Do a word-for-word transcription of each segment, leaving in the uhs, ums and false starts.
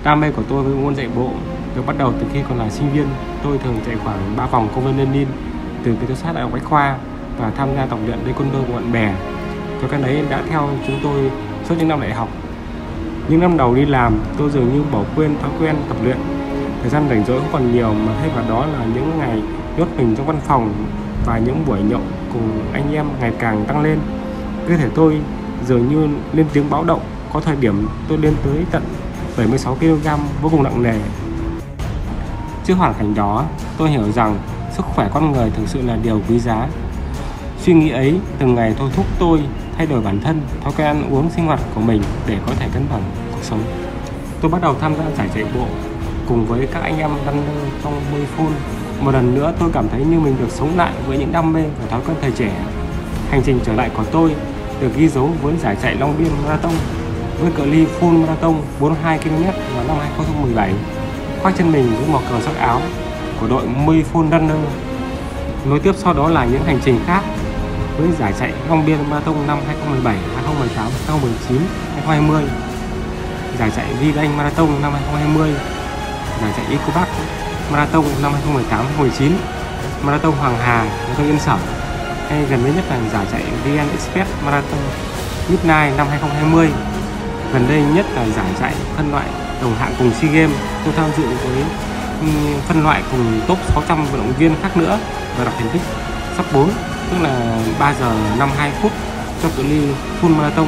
Đam mê của tôi với môn chạy bộ được bắt đầu từ khi còn là sinh viên. Tôi thường chạy khoảng ba vòng công viên Lenin từ cái tôi sát đại học Bách Khoa và tham gia tập luyện taekwondo của bạn bè. Thói quen đấy đã theo chúng tôi suốt những năm đại học. Những năm đầu đi làm, tôi dường như bỏ quên thói quen tập luyện. Thời gian rảnh rỗi không còn nhiều mà thay vào đó là những ngày nhốt mình trong văn phòng và những buổi nhậu cùng anh em ngày càng tăng lên. Cơ thể tôi dường như lên tiếng báo động. Có thời điểm tôi lên tới tận bảy mươi sáu ki lô gam, vô cùng nặng nề. Trước hoàn cảnh đó, tôi hiểu rằng sức khỏe con người thực sự là điều quý giá. Suy nghĩ ấy từng ngày thôi thúc tôi thay đổi bản thân, thói quen ăn uống, sinh hoạt của mình để có thể cân bằng cuộc sống. Tôi bắt đầu tham gia giải chạy bộ cùng với các anh em runner trong mười phút. Một lần nữa tôi cảm thấy như mình được sống lại với những đam mê và thói quen thời trẻ. Hành trình trở lại của tôi được ghi dấu với giải chạy Long Biên Marathon với cự ly full marathon bốn mươi hai ki lô mét vào năm hai không một bảy, khoác trên mình với màu cờ sắc áo của đội mười phút runner. Nối tiếp sau đó là những hành trình khác với giải chạy Long Biên Marathon năm hai không một bảy, hai không một tám, hai không một chín, hai không hai không, giải chạy V-Bank Marathon năm hai không hai không, giải chạy EcoPark Marathon năm hai không một tám, hai không một chín, Marathon Hoàng Hà, Marathon Yên Sở, hay gần đây nhất là giải chạy vê en Express Marathon Midnight năm hai không hai không. Gần đây nhất là giải chạy phân loại đồng hạng cùng SEA Games. Tôi tham dự với phân loại cùng top sáu trăm vận động viên khác nữa và đạt thành tích sub bốn, tức là ba giờ năm mươi hai phút cho cự ly full marathon.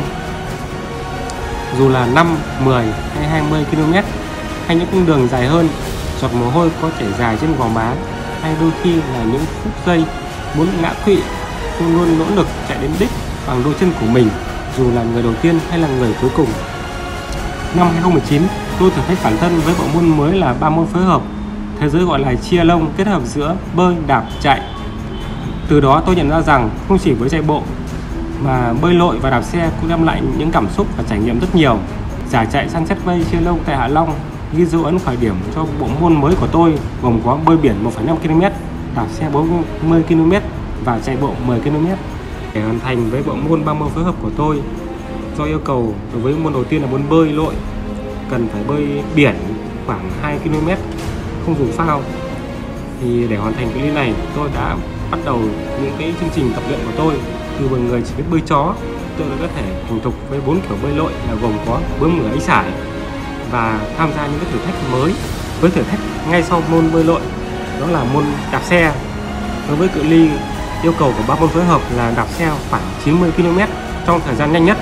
Dù là năm, mười hay hai mươi ki lô mét hay những cung đường dài hơn, giọt mồ hôi có chảy dài trên gò má, hay đôi khi là những phút giây muốn ngã quỵ, tôi luôn nỗ lực chạy đến đích bằng đôi chân của mình, dù là người đầu tiên hay là người cuối cùng. Năm hai không một chín, tôi thử thách bản thân với bộ môn mới là ba môn phối hợp, thế giới gọi là chia lông, kết hợp giữa bơi, đạp, chạy. Từ đó tôi nhận ra rằng không chỉ với chạy bộ mà bơi lội và đạp xe cũng đem lại những cảm xúc và trải nghiệm rất nhiều. Giải chạy Sunset Way chia lông tại Hạ Long ghi dấu ấn khởi điểm cho bộ môn mới của tôi, gồm có bơi biển một phẩy năm ki lô mét, đạp xe bốn mươi ki lô mét và chạy bộ mười ki lô mét. Để hoàn thành với bộ môn ba môn phối hợp của tôi, do yêu cầu đối với môn đầu tiên là môn bơi lội cần phải bơi biển khoảng hai ki lô mét không dùng phao, thì để hoàn thành cái ly này tôi đã bắt đầu những cái chương trình tập luyện của tôi. Từ một người chỉ biết bơi chó, tôi đã có thể thành thục với bốn kiểu bơi lội là gồm có bướm ngửa ấy sải và tham gia những cái thử thách mới với thử thách ngay sau môn bơi lội, đó là môn đạp xe. Đối với cự ly yêu cầu của ba môn phối hợp là đạp xe khoảng chín mươi ki lô mét trong thời gian nhanh nhất.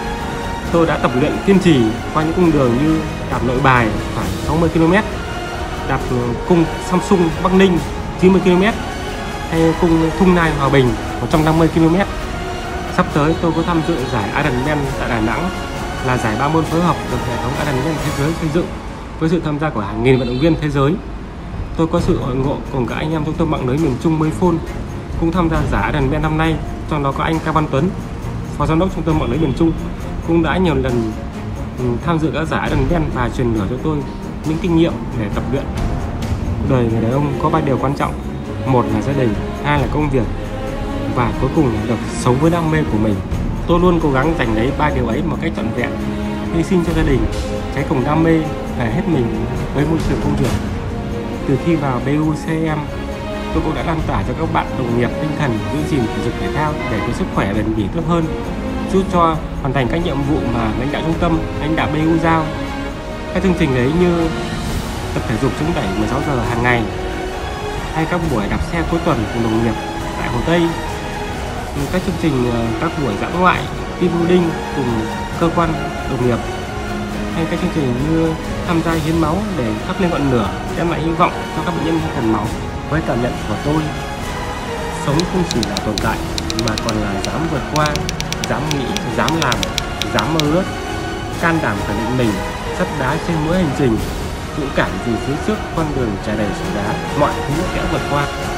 Tôi đã tập luyện kiên trì qua những cung đường như đạp Nội Bài khoảng sáu mươi ki lô mét, đạp cung Samsung Bắc Ninh chín mươi ki lô mét, hay cung Thung Nai Hòa Bình một trăm năm mươi ki lô mét. Sắp tới tôi có tham dự giải Ironman tại Đà Nẵng, là giải ba môn phối hợp được hệ thống Ironman thế giới xây dựng với sự tham gia của hàng nghìn vận động viên thế giới. Tôi có sự hội ngộ cùng các anh em trung tâm mạng lưới miền Trung mười phút cũng tham gia giải Ironman năm nay, trong đó có anh Cao Văn Tuấn, phó giám đốc trung tâm mạng lưới miền Trung, cũng đã nhiều lần tham dự các giải Ironman và truyền lửa cho tôi những kinh nghiệm để tập luyện. Cuộc đời người đàn ông có ba điều quan trọng: một là gia đình, hai là công việc, và cuối cùng là được sống với đam mê của mình. Tôi luôn cố gắng giành lấy ba điều ấy một cách trọn vẹn, hy sinh cho gia đình, cháy cùng đam mê và hết mình với môi trường công việc. Từ khi vào bê u xê em, tôi cũng đã lan tỏa cho các bạn đồng nghiệp tinh thần giữ gìn thể dục thể thao để có sức khỏe bền bỉ tốt hơn, giúp cho hoàn thành các nhiệm vụ mà lãnh đạo trung tâm, lãnh đạo bê u giao. Các chương trình ấy như tập thể dục chống đẩy mười sáu giờ hàng ngày, hay các buổi đạp xe cuối tuần cùng đồng nghiệp tại Hồ Tây, các chương trình các buổi dã ngoại, team building cùng cơ quan đồng nghiệp, hay các chương trình như tham gia hiến máu để thắp lên ngọn lửa, đem lại hy vọng cho các bệnh nhân cần máu. Với cảm nhận của tôi, sống không chỉ là tồn tại mà còn là dám vượt qua, dám nghĩ, dám làm, dám mơ ước, can đảm khẳng định mình, sắt đá trên mỗi hành trình, dũng cảm vì phía trước con đường trải đầy sỏi đá, mọi thứ sẽ vượt qua.